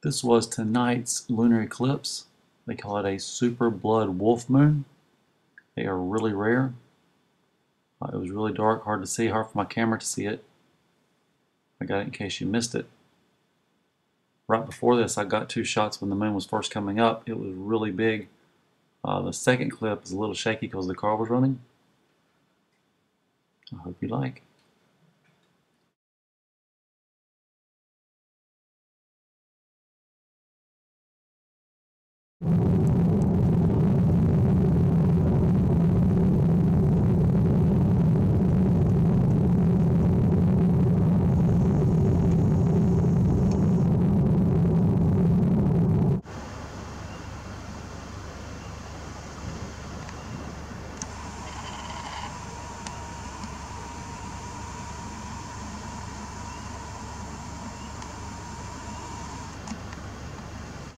This was tonight's lunar eclipse. They call it a super blood wolf moon. They are really rare. It was really dark, hard to see, hard for my camera to see it. I got it in case you missed it. Right before this, I got two shots when the moon was first coming up. It was really big. The second clip is a little shaky because the car was running. I hope you like.